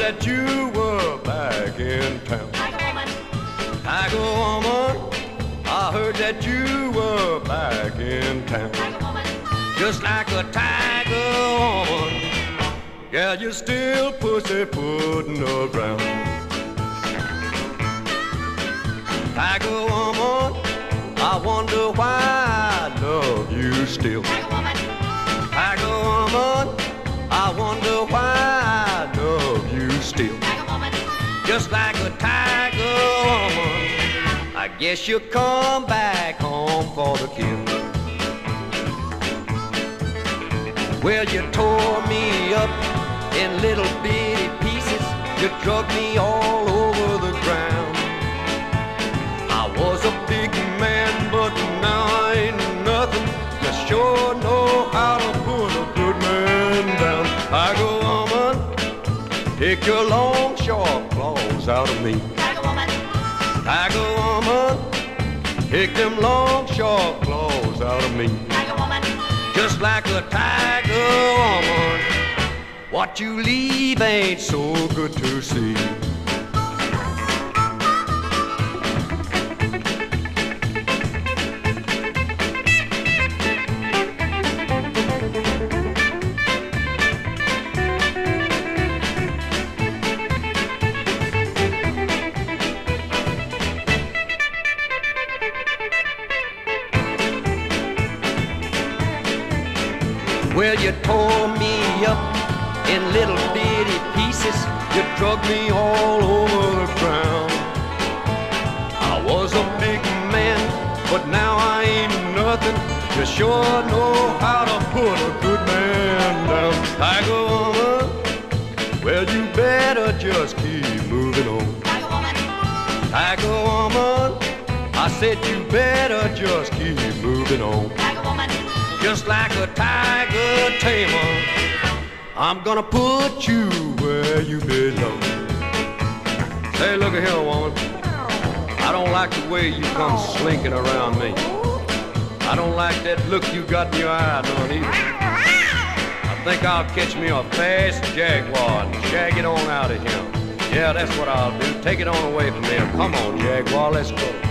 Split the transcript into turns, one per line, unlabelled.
that you were back in town.
Tiger woman.
Tiger woman, I heard that you were back in town.
Tiger woman.
Just like a tiger woman, yeah, you're still pussyfooting around. Tiger woman, I wonder why I love you still.
Tiger woman.
Tiger woman, I wonder why I love you still.
Tiger woman.
Just like a tiger woman, I guess you'll come back home for the kill. Well, you tore me up in little bitty pieces. You drug me all over the ground. I was a big man, but now I ain't nothing. You sure know how to put a good man down. Tiger woman, take your long, sharp claws out of me.
Tiger woman.
Tiger woman, take them long, sharp claws out of me.
Tiger woman.
Just like a tiger woman, what you leave ain't so good to see. Well, you tore me up in little bitty pieces. You drug me all over the ground. I was a big man, but now I ain't nothing. You sure know how to put a good man down. Tiger woman, well, you better just keep moving on.
Tiger woman.
Tiger woman, I said you better just keep moving on.
Tiger woman.
Just like a tiger tamer, I'm gonna put you where you belong. Hey, look at here, woman. I don't like the way you come slinking around me. I don't like that look you got in your eye none either. I think I'll catch me a fast jaguar and shag it on out of here. Yeah, that's what I'll do. Take it on away from here. Come on, jaguar, let's go.